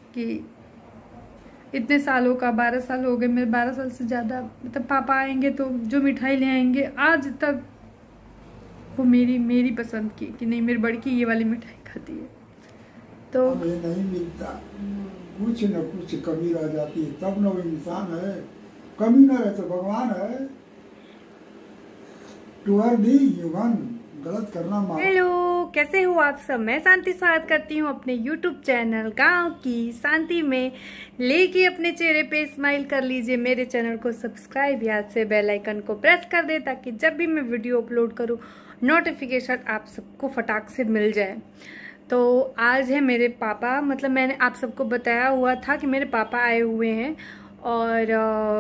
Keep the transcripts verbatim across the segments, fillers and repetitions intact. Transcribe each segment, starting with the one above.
कि इतने सालों का, बारह साल हो गए मेरे, बारह साल से ज़्यादा, मतलब पापा आएंगे तो जो मिठाई ले आएंगे आज तक वो मेरी मेरी पसंद की, कि नहीं मेरी बड़की ये वाली मिठाई खाती है। तो हमें नहीं मिलता, कुछ न कुछ कमी रह जाती है, तब न वो इंसान है। कमी न रहे तो भगवान है। टूअर दी युगन गलत करना मार। हेलो, कैसे हो आप सब? मैं शांति स्वागत करती हूँ अपने यूट्यूब चैनल गांव की शांति में, लेके अपने चेहरे पे स्माइल कर लीजिए। मेरे चैनल को सब्सक्राइब, याद से बेल आइकन को प्रेस कर दे, ताकि जब भी मैं वीडियो अपलोड करूँ नोटिफिकेशन आप सबको फटाक से मिल जाए। तो आज है मेरे पापा, मतलब मैंने आप सबको बताया हुआ था कि मेरे पापा आए हुए हैं, और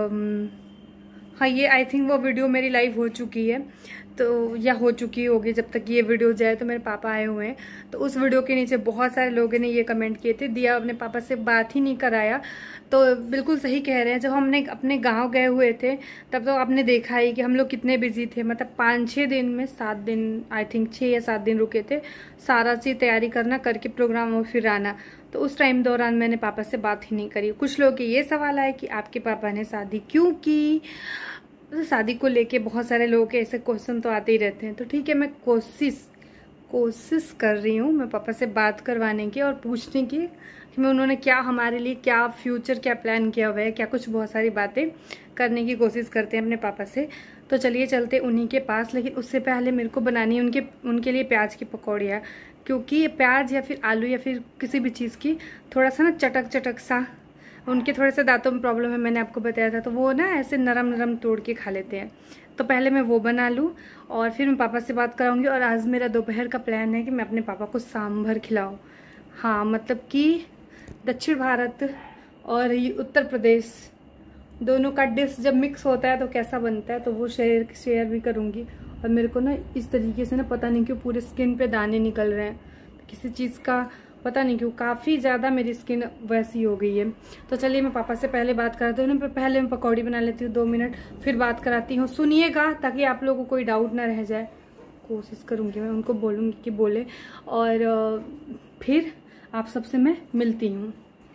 हाँ ये आई थिंक वो वीडियो मेरी लाइव हो चुकी है, तो या हो चुकी होगी जब तक ये वीडियो जाए। तो मेरे पापा आए हुए हैं, तो उस वीडियो के नीचे बहुत सारे लोगों ने ये कमेंट किए थे, दिया अपने पापा से बात ही नहीं कराया। तो बिल्कुल सही कह रहे हैं, जब हमने अपने गांव गए हुए थे तब तो आपने देखा ही कि हम लोग कितने बिजी थे। मतलब पाँच छः दिन में सात दिन आई थिंक छः या सात दिन रुके थे, सारा चीज़ तैयारी करना, करके प्रोग्राम और फिर आना। तो उस टाइम दौरान मैंने पापा से बात ही नहीं करी। कुछ लोगों के ये सवाल आया कि आपके पापा ने शादी क्यों की, तो शादी को लेके बहुत सारे लोगों के ऐसे क्वेश्चन तो आते ही रहते हैं। तो ठीक है, मैं कोशिश कोशिश कर रही हूँ मैं पापा से बात करवाने की और पूछने की कि मैं उन्होंने क्या हमारे लिए, क्या फ्यूचर, क्या प्लान किया हुआ है, क्या कुछ बहुत सारी बातें करने की कोशिश करते हैं अपने पापा से। तो चलिए चलते उन्हीं के पास, लेकिन उससे पहले मेरे को बनानी है उनके उनके लिए प्याज की पकौड़ियाँ, क्योंकि प्याज या फिर आलू या फिर किसी भी चीज़ की थोड़ा सा ना चटक चटक सा, उनके थोड़े से दांतों में प्रॉब्लम है, मैंने आपको बताया था, तो वो ना ऐसे नरम नरम तोड़ के खा लेते हैं। तो पहले मैं वो बना लूँ और फिर मैं पापा से बात कराऊंगी। और आज मेरा दोपहर का प्लान है कि मैं अपने पापा को सांभर खिलाऊं। हाँ, मतलब कि दक्षिण भारत और ये उत्तर प्रदेश दोनों का डिश जब मिक्स होता है तो कैसा बनता है, तो वो शेयर शेयर भी करूँगी। और मेरे को ना इस तरीके से ना पता नहीं क्यों पूरे स्किन पे दाने निकल रहे हैं, किसी चीज़ का पता नहीं क्यों, काफ़ी ज़्यादा मेरी स्किन वैसी हो गई है। तो चलिए मैं पापा से पहले बात कराती हूँ ना, पहले मैं पकौड़ी बना लेती हूँ, दो मिनट फिर बात कराती हूँ। सुनिएगा ताकि आप लोगों को कोई डाउट ना रह जाए। कोशिश करूँगी, मैं उनको बोलूँगी कि बोले, और फिर आप सबसे मैं मिलती हूँ।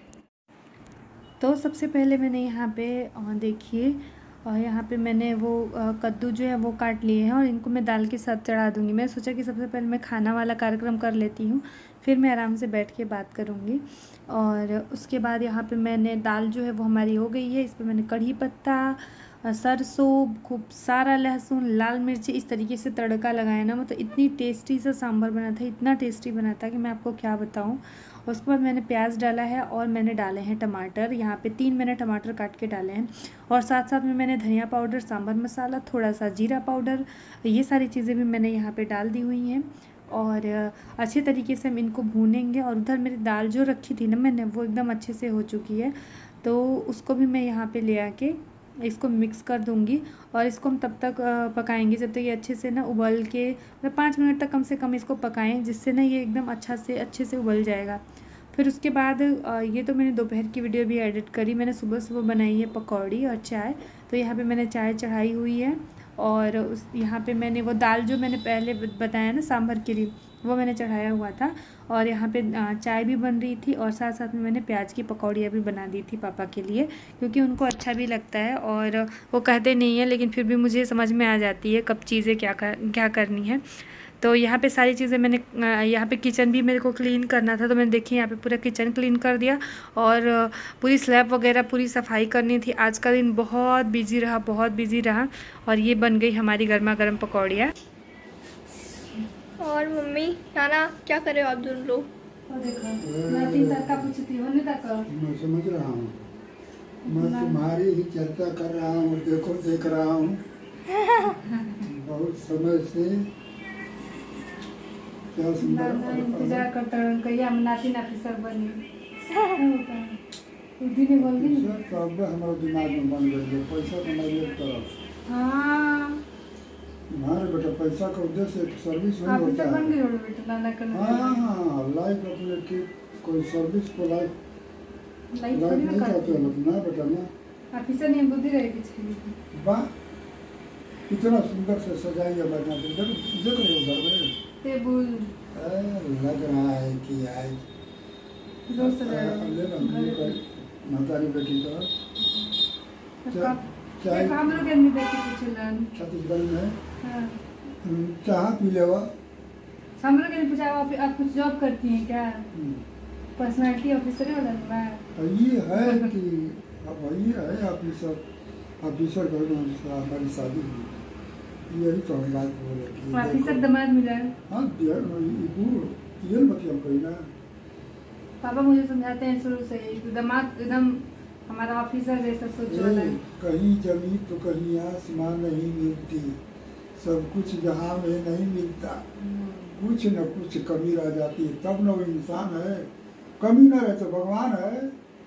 तो सबसे पहले मैंने यहाँ पे देखिए, और यहाँ पे मैंने वो कद्दू जो है वो काट लिए हैं, और इनको मैं दाल के साथ चढ़ा दूँगी। मैं सोचा कि सबसे पहले मैं खाना वाला कार्यक्रम कर लेती हूँ, फिर मैं आराम से बैठ के बात करूँगी। और उसके बाद यहाँ पे मैंने दाल जो है वो हमारी हो गई है। इस पर मैंने कढ़ी पत्ता, सरसों, खूब सारा लहसुन, लाल मिर्ची इस तरीके से तड़का लगाया ना, मतलब इतनी टेस्टी सा सांभर बना था, इतना टेस्टी बना था कि मैं आपको क्या बताऊँ। उसके बाद मैंने प्याज डाला है और मैंने डाले हैं टमाटर, यहाँ पे तीन मैंने टमाटर काट के डाले हैं। और साथ साथ में मैंने धनिया पाउडर, सांभर मसाला, थोड़ा सा जीरा पाउडर, ये सारी चीज़ें भी मैंने यहाँ पे डाल दी हुई हैं। और अच्छे तरीके से हम इनको भूनेंगे। और उधर मेरी दाल जो रखी थी ना मैंने, वो एकदम अच्छे से हो चुकी है, तो उसको भी मैं यहाँ पे ले आके इसको मिक्स कर दूंगी। और इसको हम तब तक पकाएंगे जब तक ये अच्छे से ना उबल के, मतलब पाँच मिनट तक कम से कम इसको पकाएं, जिससे ना ये एकदम अच्छा से अच्छे से उबल जाएगा। फिर उसके बाद ये तो मैंने दोपहर की वीडियो भी एडिट करी, मैंने सुबह सुबह बनाई है पकौड़ी और चाय। तो यहाँ पे मैंने चाय चढ़ाई हुई है, और उस यहाँ पे मैंने वो दाल जो मैंने पहले बताया ना सांभर के लिए, वो मैंने चढ़ाया हुआ था। और यहाँ पे चाय भी बन रही थी, और साथ साथ में मैंने प्याज की पकौड़ियाँ भी बना दी थी पापा के लिए, क्योंकि उनको अच्छा भी लगता है। और वो कहते नहीं है, लेकिन फिर भी मुझे समझ में आ जाती है कब चीज़ें क्या कर, क्या करनी है। तो यहाँ पे सारी चीज़ें मैंने, यहाँ पे किचन भी मेरे को क्लीन करना था, तो मैंने देखिए यहाँ पे पूरा किचन क्लीन कर दिया। और पूरी स्लैब वगैरह पूरी सफाई करनी थी। आज का दिन बहुत बिजी रहा, बहुत बिजी रहा। और ये बन गई हमारी गर्मा गर्म पकौड़ियाँ। और मम्मी नाना क्या कर रहे हो आप दोनों लोग? मैं समझ रहा हूँ, मैं तुम्हारी ही चर्चा कर रहा हूँ, देखो देख रहा हूँ बहुत समय से। क्या सुंदर इंतजार करता हूँ कहिए हम नाती नाती सब बनी। हमारे दिमाग में बन गई है, पैसा कमाइए तरफ। हाँ हमारे बेटा पैसा का उद्देश्य सर्विस नहीं होता है। बन गई बेटा नाना करना। हाँ, लाइफ अपने की कोई सर्विस को लाइफ लाइफ नहीं कहते लोग ना बेटा ना। ऑफिसर नहीं बुद्धि रहेगी चाहिए। वाह, कितना सुंदर से सजाई है बना, देख देख रहे हो घर में टेबल लग रहा है कि आज दोस्त ले लो महतारी बेटी का चाय हम लोग नहीं देखे पूछलन छत्तीसगढ़ में हाँ चाह पी लेवा। हम लोग ने पूछा आप आप कुछ जॉब करती हैं क्या? पर्सनालिटी ऑफिसर वाला ना ये है कि अब ये है ऑफिसर ऑफिसर घर में हमारी शादी हुई, यही तो हम बात बोले कि ऑफिसर दामाद मिला। हाँ ये ये मतलब कोई ना पापा मुझे समझाते हैं शुरू से ही दामाद एकदम हमारा ऑफिसर जैसा सोचो वाला है। कहीं जमीन तो कहीं आसमान नहीं मिलती, सब कुछ जहाँ में नहीं मिलता, कुछ न कुछ कमी रह जाती है तब न वो इंसान है। कमी न रहे तो भगवान है।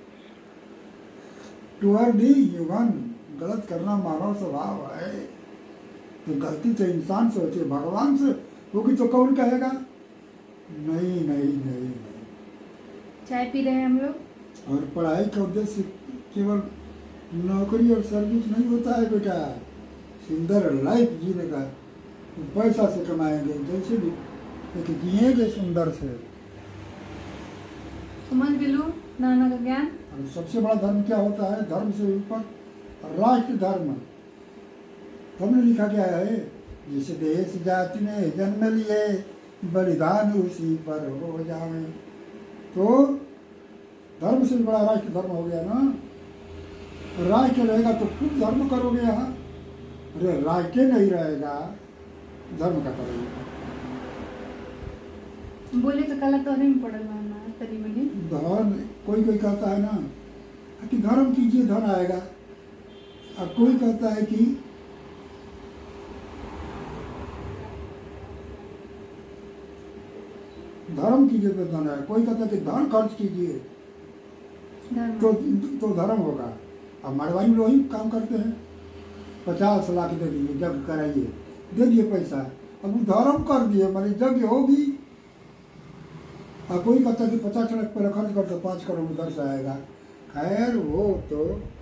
टू आर दी ह्यूमन, गलत करना मानव स्वभाव है। तो गलती तो इंसान से होती है, भगवान से होगी तो कौन कहेगा? नहीं नहीं नहीं नहीं। चाय पी रहे हैं हम लोग। और पढ़ाई का उद्देश्य केवल नौकरी और सर्विस नहीं होता है बेटा, सुंदर लाइफ जीने का। पैसा से कमाएंगे जैसे भी एक जिएंगे सुंदर से। समझ भी लूं नाना का ज्ञान। और सबसे बड़ा धर्म क्या होता है? धर्म से ऊपर राष्ट्र धर्म। हमने लिखा क्या है? जिस देश जाति में जन्म लिए बलिदान उसी पर हो जाए। तो धर्म से बड़ा राष्ट्र धर्म हो गया ना। राष्ट्र रहेगा तो खूब धर्म करोगे यहाँ। अरे राष्ट्र नहीं रहेगा धर्म का करोगे। बोले तो कल तो नहीं पड़ल ना तरी मनी धन कोई कोई कहता है ना कि धर्म कीजिए धन आएगा, और कोई कहता है कि धर्म कीजिए तो धन आएगा, कोई कहता है कि धन खर्च कीजिए तो तो धर्म होगा। अब मारवाड़ी लोग ही काम करते हैं, पचास लाख दे दिए जग कराइए, दे दिए पैसा, अब वो धर्म कर दिए मानी जग होगी। और कोई कहता है कि पचास लाख पहले खर्च कर तो पाँच करोड़ उधर से आएगा। खैर वो तो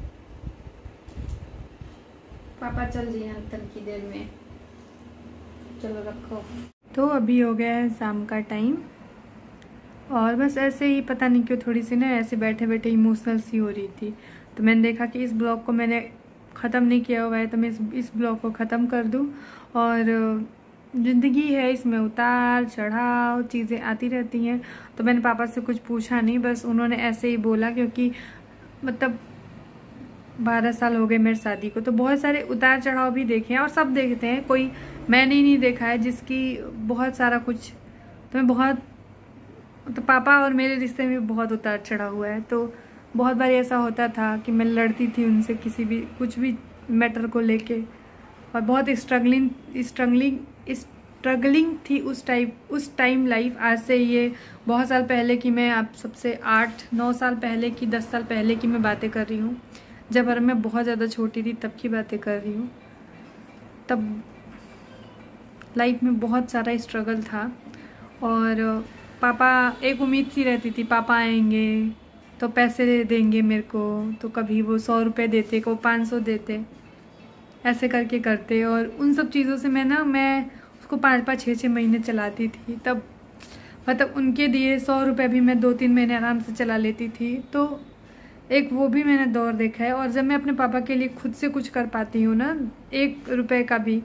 पापा चल रही हैं तक की देर में, चलो रखो। तो अभी हो गया है शाम का टाइम और बस ऐसे ही पता नहीं क्यों थोड़ी सी ना ऐसे बैठे बैठे इमोशनल सी हो रही थी। तो मैंने देखा कि इस ब्लॉग को मैंने ख़त्म नहीं किया हुआ है तो मैं इस इस ब्लॉग को ख़त्म कर दूं। और ज़िंदगी है, इसमें उतार चढ़ाव चीज़ें आती रहती हैं। तो मैंने पापा से कुछ पूछा नहीं, बस उन्होंने ऐसे ही बोला क्योंकि मतलब बारह साल हो गए मेरी शादी को, तो बहुत सारे उतार चढ़ाव भी देखे हैं और सब देखते हैं, कोई मैंने ही नहीं देखा है जिसकी बहुत सारा कुछ। तो मैं बहुत तो पापा और मेरे रिश्ते में बहुत उतार चढ़ाव हुआ है। तो बहुत बार ऐसा होता था कि मैं लड़ती थी उनसे किसी भी कुछ भी मैटर को लेके, और बहुत स्ट्रगलिंग स्ट्रगलिंग स्ट्रगलिंग थी उस टाइप उस टाइम लाइफ। आज से ये बहुत साल पहले की, मैं आप सबसे आठ नौ साल पहले की, दस साल पहले की मैं बातें कर रही हूँ, जब और मैं बहुत ज़्यादा छोटी थी तब की बातें कर रही हूँ। तब लाइफ में बहुत सारा स्ट्रगल था और पापा, एक उम्मीद सी रहती थी पापा आएंगे तो पैसे दे देंगे मेरे को, तो कभी वो सौ रुपये देते, को पाँच सौ देते, ऐसे करके करते। और उन सब चीज़ों से मैं ना मैं उसको पाँच पाँच छः छः महीने चलाती थी। तब मतलब उनके दिए सौ रुपये भी मैं दो तीन महीने आराम से चला लेती थी। तो एक वो भी मैंने दौर देखा है। और जब मैं अपने पापा के लिए खुद से कुछ कर पाती हूँ ना, एक रुपए का भी,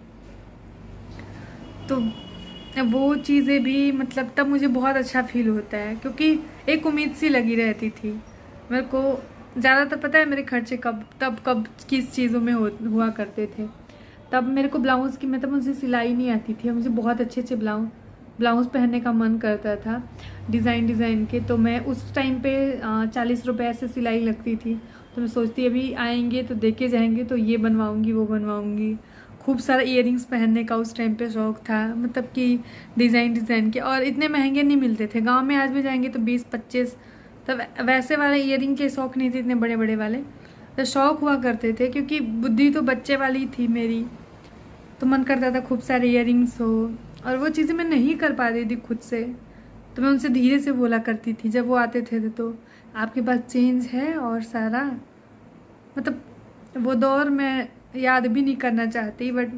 तो वो चीज़ें भी मतलब तब मुझे बहुत अच्छा फील होता है, क्योंकि एक उम्मीद सी लगी रहती थी मेरे को। ज़्यादातर पता है मेरे खर्चे कब तब कब किस चीज़ों में हो, हुआ करते थे। तब मेरे को ब्लाउज़ की, मतलब मुझे सिलाई नहीं आती थी, मुझे बहुत अच्छे अच्छे ब्लाउज ब्लाउज़ पहनने का मन करता था डिज़ाइन डिज़ाइन के। तो मैं उस टाइम पे चालीस रुपये से सिलाई लगती थी। तो मैं सोचती अभी आएंगे तो देखे जाएंगे तो ये बनवाऊँगी वो बनवाऊँगी। खूब सारा इयरिंग्स पहनने का उस टाइम पे शौक़ था, मतलब कि डिज़ाइन डिज़ाइन के, और इतने महंगे नहीं मिलते थे। गांव में आज भी जाएंगे तो बीस पच्चीस, तब वैसे वाले इयरिंग के शौक़ नहीं थे इतने बड़े बड़े वाले, तो शौक़ हुआ करते थे। क्योंकि बुद्धि तो बच्चे वाली थी मेरी, तो मन करता था खूब सारे इयरिंग्स हो, और वो चीज़ें मैं नहीं कर पाती थी खुद से। तो मैं उनसे धीरे से बोला करती थी जब वो आते थे तो आपके पास चेंज है और सारा, मतलब वो दौर मैं याद भी नहीं करना चाहती, बट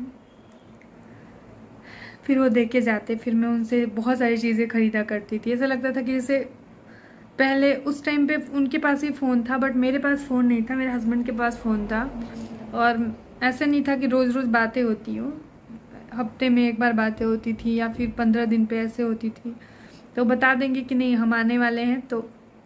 फिर वो दे के जाते, फिर मैं उनसे बहुत सारी चीज़ें ख़रीदा करती थी। ऐसा लगता था कि जैसे पहले उस टाइम पे उनके पास ही फ़ोन था, बट मेरे पास फ़ोन नहीं था, मेरे हस्बैंड के पास फ़ोन था। और ऐसा नहीं था कि रोज़ रोज़ बातें होती हों, हफ्ते में एक बार बातें होती थी या फिर पंद्रह दिन पे ऐसे होती थी। तो बता देंगे कि नहीं हम आने वाले हैं, तो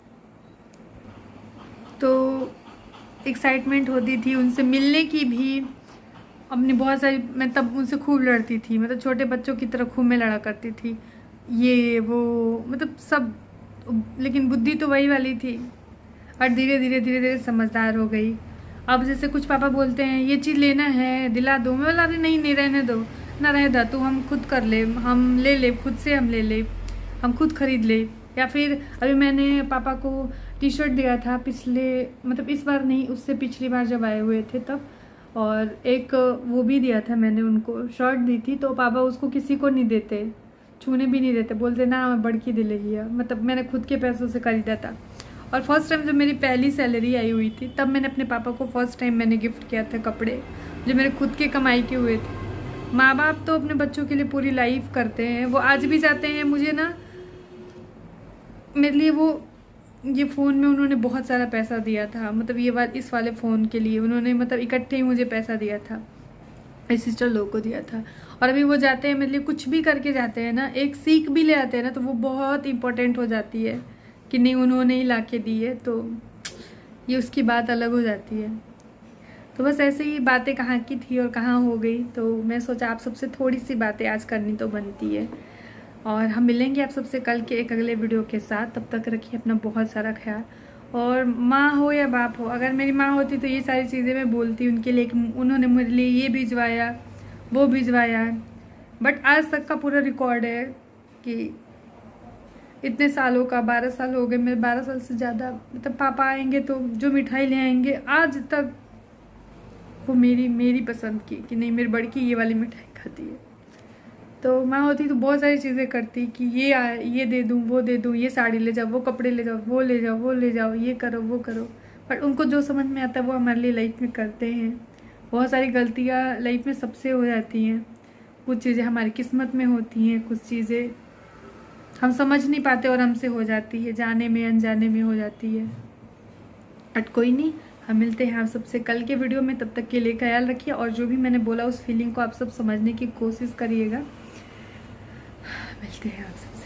तो एक्साइटमेंट होती थी उनसे मिलने की भी। अपनी बहुत सारी, मैं तब उनसे खूब लड़ती थी, मतलब छोटे बच्चों की तरह खूब मैं लड़ा करती थी, ये वो मतलब सब। लेकिन बुद्धि तो वही वाली थी, और धीरे धीरे धीरे धीरे समझदार हो गई। अब जैसे कुछ पापा बोलते हैं ये चीज़ लेना है दिला दो, मैं बोला अरे नहीं नहीं रहने दो ना, रह दा तू, हम खुद कर ले, हम ले ले खुद से, हम ले ले, हम खुद खरीद ले। या फिर अभी मैंने पापा को टी शर्ट दिया था पिछले, मतलब इस बार नहीं, उससे पिछली बार जब आए हुए थे तब, और एक वो भी दिया था मैंने उनको, शर्ट दी थी, तो पापा उसको किसी को नहीं देते, छूने भी नहीं देते, बोलते ना मैं बड़की दिले ही है। मतलब मैंने खुद के पैसों से खरीदा था। और फर्स्ट टाइम जब मेरी पहली सैलरी आई हुई थी तब मैंने अपने पापा को फर्स्ट टाइम मैंने गिफ्ट किया था कपड़े, जो मेरे खुद के कमाई के हुए थे। माँ बाप तो अपने बच्चों के लिए पूरी लाइफ करते हैं, वो आज भी जाते हैं। मुझे ना, मेरे लिए वो ये फ़ोन में उन्होंने बहुत सारा पैसा दिया था, मतलब ये बात इस वाले फ़ोन के लिए उन्होंने मतलब इकट्ठे ही मुझे पैसा दिया था, मेरी सिस्टर लोग को दिया था। और अभी वो जाते हैं मेरे लिए, कुछ भी करके जाते हैं ना, एक सीख भी ले आते हैं ना, तो वो बहुत इंपॉर्टेंट हो जाती है कि नहीं उन्होंने ही ला के दी है, तो ये उसकी बात अलग हो जाती है। तो बस ऐसे ही बातें कहाँ की थी और कहाँ हो गई, तो मैं सोचा आप सबसे थोड़ी सी बातें आज करनी तो बनती है। और हम मिलेंगे आप सबसे कल के एक अगले वीडियो के साथ। तब तक रखिए अपना बहुत सारा ख्याल। और माँ हो या बाप हो, अगर मेरी माँ होती तो ये सारी चीज़ें मैं बोलती उनके लिए, उन्होंने मेरे लिए ये भिजवाया वो भिजवाया। बट आज तक का पूरा रिकॉर्ड है कि इतने सालों का, बारह साल हो गए मेरे, बारह साल से ज़्यादा, मतलब पापा आएंगे तो जो मिठाई ले आएंगे, आज तक वो मेरी मेरी पसंद की कि नहीं मेरी बड़की ये वाली मिठाई खाती है। तो माँ होती तो बहुत सारी चीज़ें करती कि ये आ, ये दे दूँ वो दे दूँ, ये साड़ी ले जाओ, वो कपड़े ले जाओ, वो ले जाओ वो ले जाओ, ये करो वो करो। बट उनको जो समझ में आता है वो हमारे लिए लाइफ में करते हैं। बहुत सारी गलतियाँ लाइफ में सबसे हो जाती हैं, कुछ चीज़ें हमारी किस्मत में होती हैं, कुछ चीज़ें हम समझ नहीं पाते और हमसे हो जाती है, जाने में अनजाने में हो जाती है। बट कोई नहीं, हम मिलते हैं आप सबसे कल के वीडियो में। तब तक के लिए ख्याल रखिए, और जो भी मैंने बोला उस फीलिंग को आप सब समझने की कोशिश करिएगा। मिलते हैं आप सब।